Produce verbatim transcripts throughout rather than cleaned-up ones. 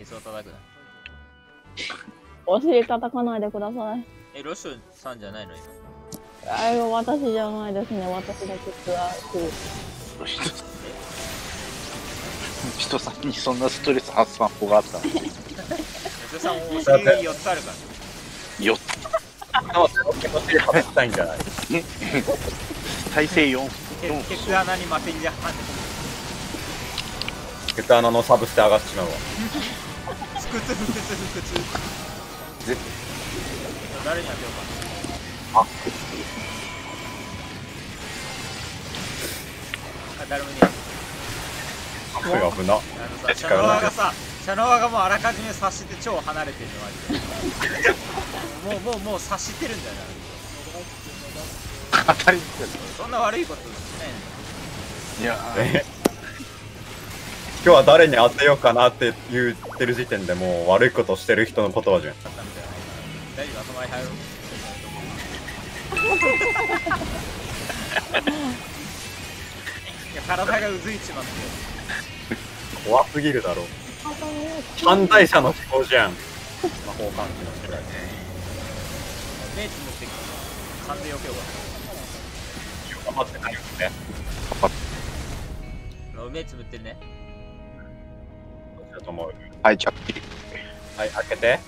スを叩くな。 お尻叩かないでください。 え、ロシュさんじゃないの今。 あれは私じゃないですね。私だけつらく。 人さんにそんなストレス発散法があったの？ ロシュさんお尻がよっつあるから。 よっ気持ち外したいんじゃない？ 体勢よん。 ケツ穴にマテリアハンケツ穴のサブステ上がってしまうわ。 腹痛腹痛腹痛。 絶誰に当てようか。 ああ、誰もいねえ。 これが危な。 あのさ、シャノワがさ、シャノワがもうあらかじめ察して超離れてるのマジで。もうもうもう察してるんだよな。 当たりそんな悪いことしないいやえ今日は誰に当てようかなって言ってる時点でもう悪いことしてる人の言葉じゃん。 大丈夫、頭に入る。いや、体がうずいちまって。 怖すぎるだろ。犯罪者の思考じゃん。魔法関係の世界。 目つむって完全余興が。 頑張ってないよね。 目つむってるね。 だと思う。 はい、じゃはい、開けて。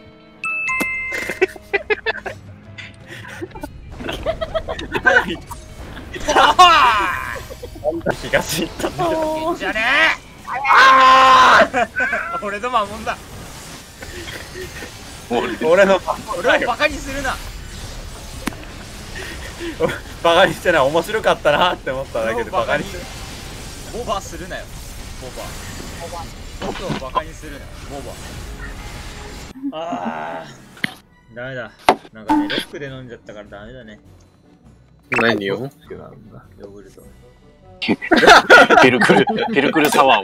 はい。 なんだ東行ったんだよ。 じゃねえ。ああ。俺の魔物だ。 俺の俺をバカにするな。 バカにしてない。面白かったなって思っただけでバカにしてる。 ボバするなよ。ボバ。僕をバカにするな。ボバ。ああ。ダメだ。なんかね、ロックで飲んじゃったからダメだね。 何よ？ ヨーグルト。 ペルクル、ペルクルサワーを。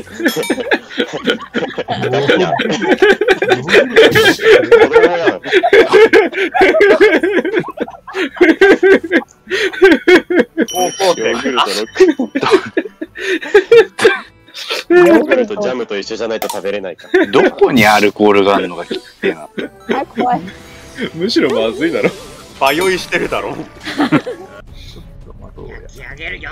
高校生ヨーグルトロック。ヨーグルトジャムと一緒じゃないと食べれないか。 どこにアルコールがあるのかきってえな。 あ、怖い。 むしろまずいだろ。 バ酔いしてるだろ。 焼き上げるよ。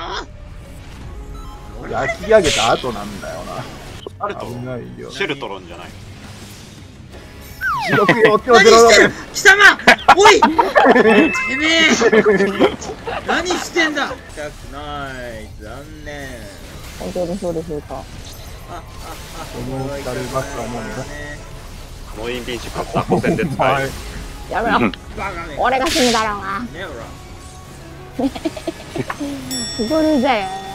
焼き上げた後なんだよあるな。危ないよ。 シェルトロンじゃない。 記録よ、今何日してる貴様おいてめえ何してんだ痛くない残念本当にそうでしょうか。 あ、あ、あ、 思いたりますわもうね。 ノインビンシカッターごせんで使える。 やめろ。 バカめ俺が死ぬだろうな。 ねえほらブルーだよ。